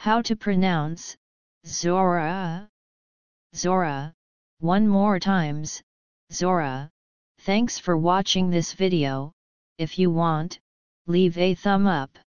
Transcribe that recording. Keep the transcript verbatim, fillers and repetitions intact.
How to pronounce Zora? Zora. One more times, Zora. Thanks for watching this video. If you want, leave a thumb up.